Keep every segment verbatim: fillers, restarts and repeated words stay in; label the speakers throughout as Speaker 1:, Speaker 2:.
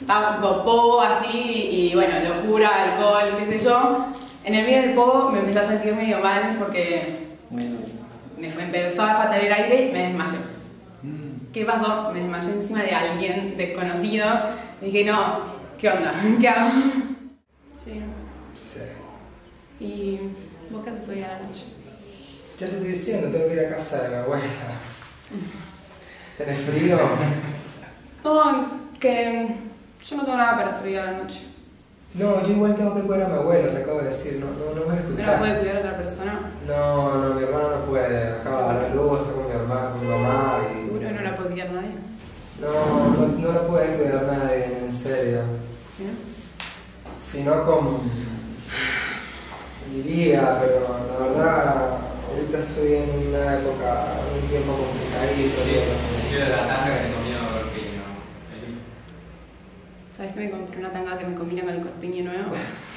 Speaker 1: estaba tipo pogo así y bueno, locura, alcohol, qué sé yo. En el medio del pogo me empecé a sentir medio mal porque me fue, empezó a faltar el aire y me desmayé. ¿Qué pasó? Me desmayé encima de alguien desconocido. Dije, no, ¿qué onda? ¿Qué hago? Sí.
Speaker 2: Sí.
Speaker 1: ¿Y vos qué haces hoy a la noche?
Speaker 2: Ya te estoy diciendo, tengo que ir a casa de mi abuela. ¿Tenés frío?
Speaker 1: No, que yo no tengo nada para hacer hoy a la noche.
Speaker 2: No, yo igual tengo que cuidar a mi abuela, te acabo de decir, no, no, no me
Speaker 1: ¿No
Speaker 2: escuchás.
Speaker 1: la puede cuidar otra persona?
Speaker 2: No, no, mi hermano no puede, acaba de dar luz, está con mi hermana, con mi mamá y...
Speaker 1: Seguro que no la puede cuidar nadie.
Speaker 2: No, no, no la puede cuidar nadie, en serio.
Speaker 1: ¿Sí?
Speaker 2: Sino con... diría, pero la verdad, ahorita estoy en una época, un tiempo complicadísimo.
Speaker 3: Sí, de la tanga que te comía corpiño.
Speaker 1: ¿Sabes que me compré una tanga que me combina con el corpiño nuevo?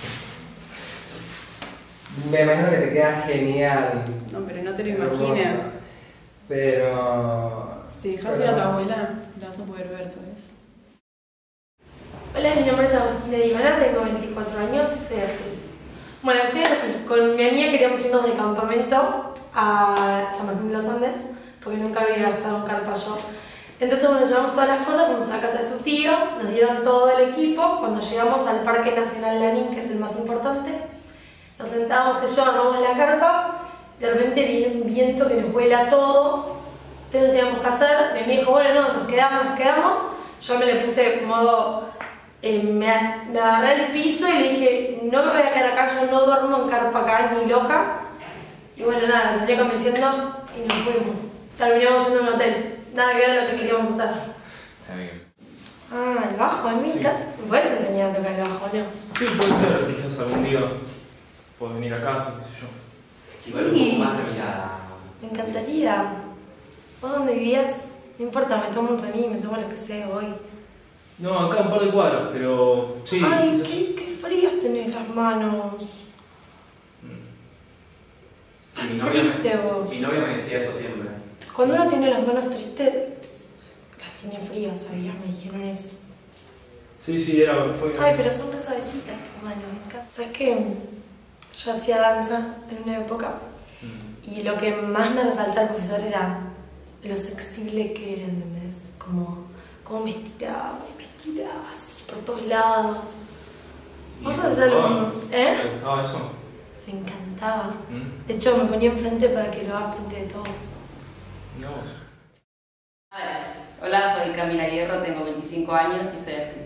Speaker 2: Me imagino que te queda genial.
Speaker 1: No, pero no te lo
Speaker 2: Hermoso.
Speaker 1: imagines.
Speaker 2: Pero...
Speaker 1: Si dejas ir a tu abuela, la vas a poder ver, ¿sabes?
Speaker 4: Hola, mi nombre es Agustina Dimana, tengo veinticuatro años y soy actriz. Bueno, la cuestión es así, con mi amiga queríamos irnos de campamento a San Martín de los Andes, porque nunca había estado en carpa yo. Entonces, bueno, llevamos todas las cosas, fuimos a la casa de su tío, nos dieron todo el equipo. Cuando llegamos al Parque Nacional Lanín, que es el más importante, nos sentamos, que yo, armamos la carpa, de repente viene un viento que nos vuela todo, entonces no sabíamos qué hacer. Mi amiga dijo, bueno, no, nos quedamos, nos quedamos. Yo me le puse modo, eh, me, me agarré el piso y le dije, no me voy a quedar acá, yo no duermo en carpa acá, ni loca. Y bueno, nada, la terminé convenciendo y nos fuimos. Terminamos yendo a un hotel. Nada que ver a lo que queríamos hacer.
Speaker 3: Está bien.
Speaker 4: Ah, el bajo, a mí me encanta. ¿Me puedes enseñar a tocar el bajo, no?
Speaker 5: Sí, puede ser, quizás algún día puedes venir a casa, qué sé yo.
Speaker 3: Igual un poco más de mirada.
Speaker 4: Me encantaría. ¿Vos dónde vivías? No importa, me tomo un remis, me tomo lo que sea hoy.
Speaker 5: No, acá un par de cuadras, pero sí.
Speaker 4: Ay,
Speaker 5: quizás-
Speaker 4: qué, qué frías tenés las manos.
Speaker 3: Sí, mi
Speaker 4: Estás
Speaker 3: novia me-
Speaker 4: triste vos.
Speaker 3: Mi novia me decía eso siempre.
Speaker 4: Cuando uno tiene las manos tristes, las tiene frías, ¿sabías? Me dijeron eso.
Speaker 5: Sí, sí, era, fue...
Speaker 4: Ay, pero son re suavecitas tus manos, me encanta. ¿Sabes qué? Yo hacía danza en una época
Speaker 5: Mm.
Speaker 4: y lo que más me resaltaba el profesor era lo sensible que era, ¿entendés? Como, como me estiraba, me estiraba así por todos lados.
Speaker 5: ¿Y
Speaker 4: ¿Vos
Speaker 5: te
Speaker 4: haces
Speaker 5: gustaba?
Speaker 4: algo? ¿Eh?
Speaker 5: ¿Te gustaba eso?
Speaker 4: Me encantaba.
Speaker 5: ¿Mm?
Speaker 4: De hecho, me ponía enfrente para que lo haga enfrente de todos.
Speaker 5: Mirá vos.
Speaker 6: Hola, soy Camila Hierro, tengo veinticinco años y soy actriz.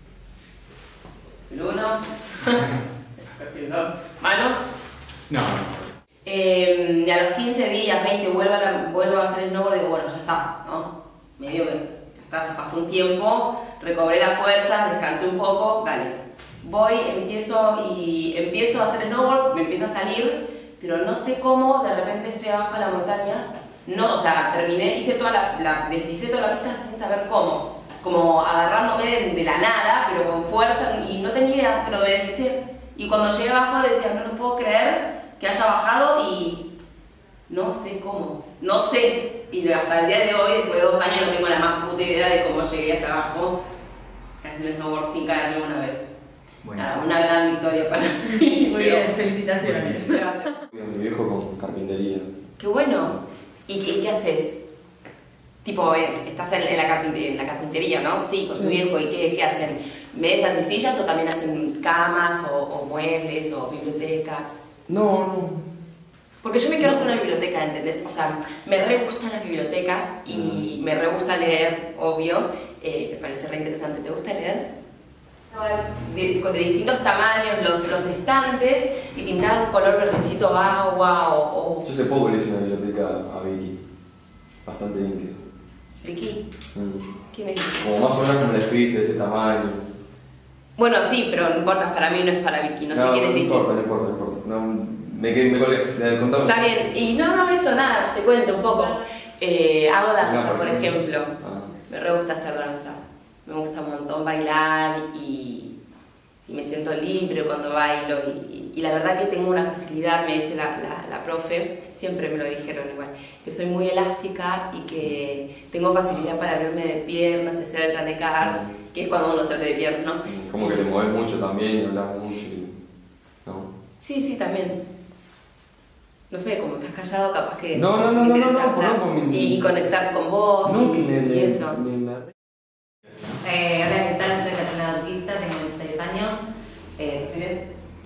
Speaker 6: El uno. Perfil dos. Manos.
Speaker 3: No.
Speaker 6: Eh, y a los quince días, veinte, vuelvo a, la- vuelvo a hacer snowboard y digo, bueno, ya está, ¿no? Medio que ya está, ya pasó un tiempo, recobré las fuerzas, descansé un poco, dale. Voy, empiezo y empiezo a hacer snowboard, me empieza a salir, pero no sé cómo, de repente estoy abajo de la montaña. No, o sea, terminé, hice toda la, la deslicé toda la pista sin saber cómo, como agarrándome de, de la nada, pero con fuerza, y no tenía idea, pero me deslicé. Y cuando llegué abajo decía, no lo puedo creer que haya bajado y no sé cómo, no sé. Y hasta el día de hoy, después de dos años, no tengo la más puta idea de cómo llegué hasta abajo haciendo snowboard sin caerme una vez. Nada, una gran victoria para mí.
Speaker 7: Muy bien, felicitaciones.
Speaker 6: Gracias.
Speaker 8: Mi viejo con carpintería.
Speaker 6: Qué bueno. ¿Y qué, y qué haces? Tipo, eh, estás en, en, la carpintería, en la carpintería, ¿no? Sí, con tu viejo. ¿Y qué, qué hacen? ¿Mesas y sillas o también hacen camas o, o muebles o bibliotecas?
Speaker 8: No, no.
Speaker 6: Porque yo me quiero hacer una biblioteca, ¿entendés? O sea, me re gustan las bibliotecas y me re gusta leer, obvio. Eh, me parece re interesante. ¿Te gusta leer? De, de distintos tamaños, los, los estantes y pintados color verdecito agua o... o...
Speaker 8: Yo hace poco le hice una biblioteca a Vicky. Bastante bien que.
Speaker 6: ¿Vicky?
Speaker 8: Mm.
Speaker 6: ¿Quién es?
Speaker 8: Como más o menos como la escribiste, de ese tamaño.
Speaker 6: Bueno, sí, pero no importa, para mí no es para Vicky, no, sé quién es
Speaker 8: no
Speaker 6: Vicky.
Speaker 8: importa, no importa, no importa. No, me, quedé, me colgué, me contame.
Speaker 6: Está bien, y no, no, eso nada, te cuento un poco. Eh, hago danza,
Speaker 8: No,
Speaker 6: por ejemplo.
Speaker 8: Ah.
Speaker 6: Me re gusta hacer danza. Me gusta un montón bailar y, y me siento libre cuando bailo. Y, y la verdad que tengo una facilidad, me dice la, la, la profe, siempre me lo dijeron igual, que soy muy elástica y que tengo facilidad para abrirme de piernas, hacer el planecar, que es cuando uno se ve despierto, ¿no?
Speaker 8: Como que te mueves mucho también y hablas mucho y... ¿no?
Speaker 6: Sí, sí, también. No sé, como estás callado, capaz que
Speaker 8: No, no, no,
Speaker 6: me
Speaker 8: no,
Speaker 6: interesa
Speaker 8: no, no,
Speaker 6: hablar
Speaker 8: no, no,
Speaker 6: y, y conectar con vos
Speaker 8: No,
Speaker 6: y,
Speaker 8: que me,
Speaker 6: y
Speaker 8: me-
Speaker 6: eso.
Speaker 8: me- me-
Speaker 6: Eh, hola, ¿qué tal? Soy Catalina Urquiza, tengo veintiséis años. Eh, ¿Eres?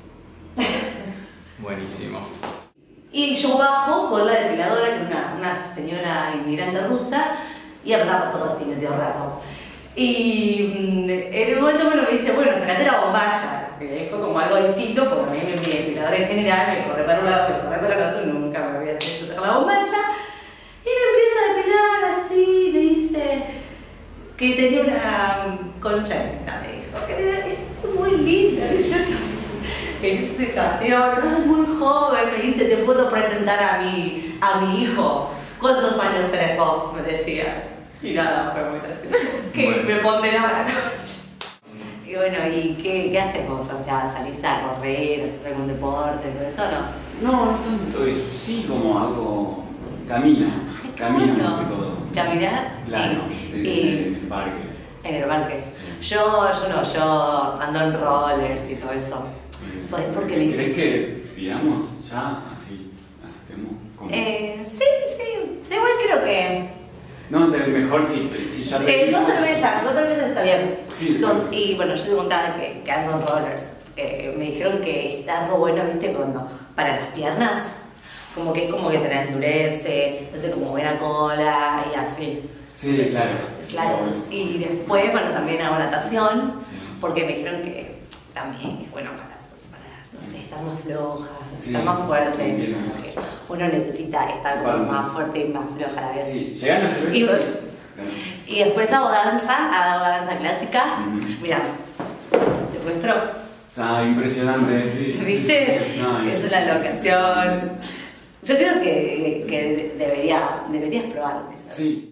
Speaker 3: Buenísimo.
Speaker 6: Y yo bajo con la depiladora, que es una, una señora inmigrante rusa, y hablaba todo así medio rato. Y mm, en un momento bueno, me dice, bueno, sacate la bombacha. Que fue como algo distinto, porque a mí mi depiladora en general me corre para un lado, me corre para el otro, nunca me había hecho sacar la bombacha. Y me empieza a depilar así, me dice que tenía una concha linda, me dijo, que es muy linda, y yo en situación, es muy joven, me dice, te puedo presentar a mi, a mi hijo. ¿Cuántos años tenés vos? Me decía. Y nada, fue muy gracioso. Que
Speaker 3: Bueno.
Speaker 6: me ponderaba la concha. Y bueno, ¿y qué, qué haces vos? O sea, ¿salís a correr, haces algún deporte, todo eso no?
Speaker 7: No, no tanto eso. Sí, como hago. Camino.
Speaker 6: Ay, qué
Speaker 7: Camino
Speaker 6: bueno.
Speaker 7: más que todo.
Speaker 6: ¿Caminar?
Speaker 7: Claro,
Speaker 6: Y-
Speaker 7: en,
Speaker 6: y-
Speaker 7: en el parque.
Speaker 6: En el parque. Yo, yo no, yo ando en rollers y todo eso. Pues, porque me...
Speaker 7: ¿Crees que digamos ya así? Hacemos como...
Speaker 6: Eh, sí, sí, sí, igual creo que...
Speaker 7: No, de- mejor si, si ya
Speaker 6: Eh, dos
Speaker 7: vimos así.
Speaker 6: cervezas, dos cervezas está bien.
Speaker 7: Sí,
Speaker 6: Don- y bueno, yo te contaba que, que ando en rollers. Eh, me dijeron que está algo bueno, viste, cuando para las piernas, como que es como que te la endurece, hace como buena cola y así.
Speaker 7: Sí, claro.
Speaker 6: Claro.
Speaker 7: Está bueno.
Speaker 6: Y después, bueno, también hago natación,
Speaker 7: Sí.
Speaker 6: porque me dijeron que también es bueno para, para no sé, estar más floja,
Speaker 7: Sí,
Speaker 6: estar más fuerte.
Speaker 7: sí, bien.
Speaker 6: Como que uno necesita estar como
Speaker 7: Para-
Speaker 6: más fuerte y más floja a la vez.
Speaker 7: Sí, llegan las cervezas.
Speaker 6: Y-
Speaker 7: Claro.
Speaker 6: Y después hago danza, hago danza clásica.
Speaker 7: Ujú.
Speaker 6: Mira, te muestro.
Speaker 7: Ah, impresionante, sí.
Speaker 6: ¿Viste?
Speaker 7: No,
Speaker 6: Es una locación. Yo creo que, que debería, deberías probar.
Speaker 7: Sí.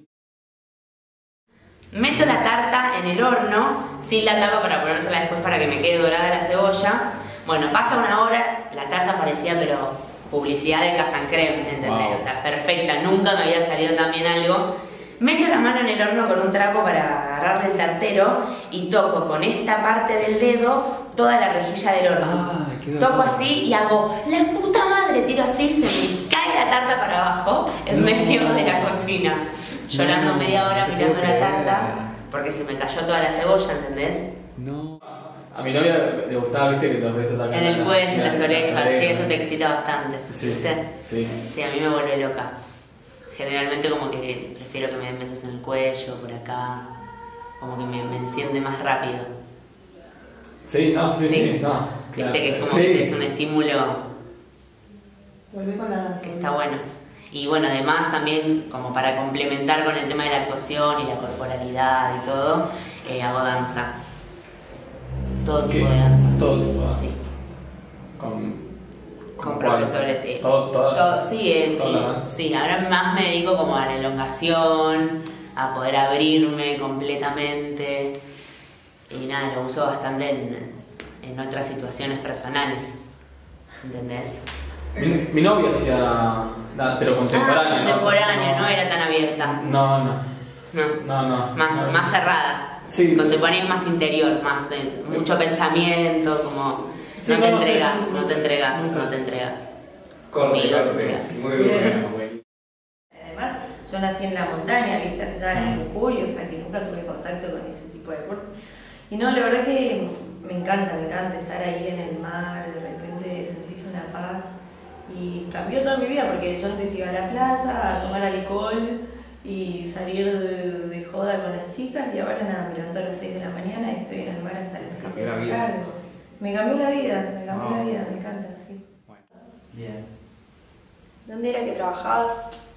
Speaker 9: Meto la tarta en el horno, sin la tapa para ponérsela después para que me quede dorada la cebolla. Bueno, pasa una hora, la tarta parecía pero publicidad de Casan Creme, ¿entendés?
Speaker 3: Wow.
Speaker 9: O sea, perfecta, nunca me había salido tan bien algo. Meto la mano en el horno con un trapo para agarrarle el tartero y toco con esta parte del dedo toda la rejilla del horno.
Speaker 3: Ah, qué
Speaker 9: toco
Speaker 3: dolor.
Speaker 9: así y hago, ¡la puta madre! Tiro así, se me cae la tarta para abajo en
Speaker 3: No.
Speaker 9: medio de la cocina. Llorando
Speaker 3: No,
Speaker 9: media hora
Speaker 3: no te
Speaker 9: mirando
Speaker 3: puedo
Speaker 9: la
Speaker 3: creer.
Speaker 9: tarta porque se me cayó toda la cebolla, ¿entendés?
Speaker 3: No.
Speaker 5: A mi novia le gustaba, viste, que los besos acá
Speaker 9: En el
Speaker 5: las-
Speaker 9: cuello, en las orejas, sí,
Speaker 5: orejas.
Speaker 9: eso te excita bastante.
Speaker 5: Sí,
Speaker 9: ¿Viste?
Speaker 5: sí.
Speaker 9: Sí, a mí me vuelve loca. Generalmente como que prefiero que me den besos en el cuello, por acá. Como que me, me enciende más rápido.
Speaker 5: Sí, no, sí, sí,
Speaker 9: Sí.
Speaker 5: no.
Speaker 9: Viste
Speaker 5: claro.
Speaker 9: que es como
Speaker 5: Sí.
Speaker 9: que es un estímulo
Speaker 4: Volví con la danza.
Speaker 9: que está bueno. Y bueno, además también como para complementar con el tema de la actuación y la corporalidad y todo, eh, hago danza. Todo
Speaker 5: ¿Qué?
Speaker 9: tipo de danza.
Speaker 5: Todo tipo de danza.
Speaker 9: Sí.
Speaker 5: Con,
Speaker 9: Con
Speaker 5: cuál?
Speaker 9: profesores, sí.
Speaker 5: Todo, todo,
Speaker 9: Todo- sí, eh,
Speaker 5: toda
Speaker 9: y-
Speaker 5: la danza.
Speaker 9: sí, ahora más me dedico como a la elongación, a poder abrirme completamente. Y nada, lo uso bastante en, en otras situaciones personales. ¿Entendés?
Speaker 5: Mi, mi novia hacía. Nada, pero contemporánea,
Speaker 9: Ah,
Speaker 5: ¿no?
Speaker 9: contemporánea, no era tan abierta.
Speaker 5: No, no.
Speaker 9: No.
Speaker 5: No, no.
Speaker 9: Más,
Speaker 5: no.
Speaker 9: más cerrada.
Speaker 5: Sí.
Speaker 9: Contemporánea es más interior, más de mucho pensamiento, como
Speaker 5: Sí,
Speaker 9: no te
Speaker 5: no, no sé,
Speaker 9: entregas,
Speaker 5: sí,
Speaker 9: no te entregas,
Speaker 5: nunca
Speaker 9: no
Speaker 5: sé.
Speaker 9: te entregas.
Speaker 2: Corte,
Speaker 9: Conmigo te
Speaker 2: corte.
Speaker 9: entregas.
Speaker 2: Muy bueno, güey.
Speaker 10: Además, yo nací en la montaña, viste, allá en Jujuy, o sea que nunca tuve contacto con ese tipo de deporte. Y no, la verdad que me encanta, me encanta estar ahí en el mar, de repente sentís una paz. Y cambió toda mi vida porque yo antes iba a la playa a tomar alcohol y salir de, de joda con las chicas y ahora nada, me levanto a las seis de la mañana y estoy en el mar hasta las siete
Speaker 3: Cambió
Speaker 10: de
Speaker 3: la
Speaker 10: la
Speaker 3: vida.
Speaker 10: tarde. Me cambió la vida, me cambió
Speaker 3: Wow.
Speaker 10: la vida, me encanta, sí.
Speaker 11: Bien.
Speaker 10: ¿Dónde era que trabajabas?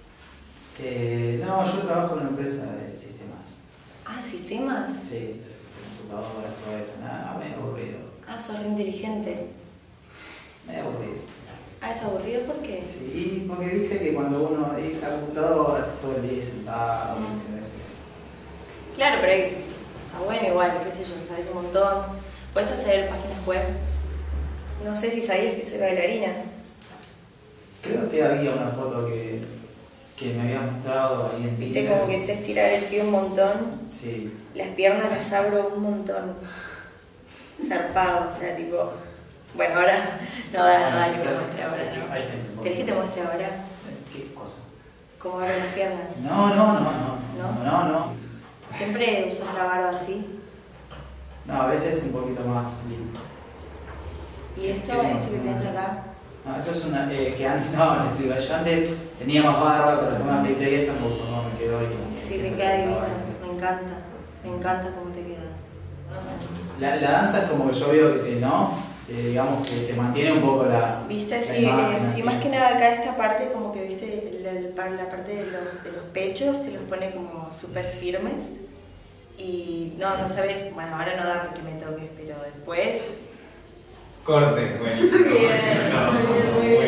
Speaker 11: Eh, no, yo trabajo en una empresa de sistemas.
Speaker 10: Ah, sistemas.
Speaker 11: Sí, computadoras, todo eso. Nada, medio aburrido.
Speaker 10: Ah, sos re inteligente.
Speaker 11: Medio aburrido.
Speaker 10: Ah, ¿es aburrido? ¿Por qué?
Speaker 11: Sí, porque viste que cuando uno ahí está computadora, todo el día sentado, ¿entendés?
Speaker 10: Claro, pero hay- está bueno igual, qué sé yo, sabes un montón. Puedes hacer páginas web. No sé si sabías que soy bailarina.
Speaker 11: Creo que había una foto que, que me había mostrado ahí en
Speaker 10: Viste
Speaker 11: Tinder.
Speaker 10: como que sé estirar el pie un montón.
Speaker 11: Sí.
Speaker 10: Las piernas las abro un montón. Zarpado, o sea, tipo... Bueno, ahora... No, da, no da que te muestre ahora, ¿no?
Speaker 11: Hay gente.
Speaker 10: ¿Querés que te muestre ahora?
Speaker 11: ¿Qué cosa?
Speaker 10: ¿Cómo abro las piernas?
Speaker 11: No, no, no, no.
Speaker 10: ¿No?
Speaker 11: No, no.
Speaker 10: ¿Siempre usas la barba así?
Speaker 11: No, a veces un poquito más lindo.
Speaker 10: ¿Y esto,
Speaker 11: ¿Qué tengo?
Speaker 10: esto que tienes acá?
Speaker 11: No, eso es una... Eh, que antes, no, te explico. Yo antes tenía más barba, pero después me afeité y esta poco, no, me quedó y...
Speaker 10: Sí, te queda divino, me encanta. Me encanta cómo te queda. No sé.
Speaker 11: La, la danza es como que yo veo que te, ¿no? Eh, digamos que te mantiene un poco la...
Speaker 10: Viste,
Speaker 11: la
Speaker 10: sí,
Speaker 11: imagen,
Speaker 10: eh, sí,
Speaker 11: así.
Speaker 10: más que nada acá esta parte como que, viste, la, la- la parte de los, de los pechos te los pone como súper firmes. Y no, no sabes, bueno, ahora no da porque me toques, pero después...
Speaker 3: Corte, buenísimo.
Speaker 10: Bien, muy bien, muy bien.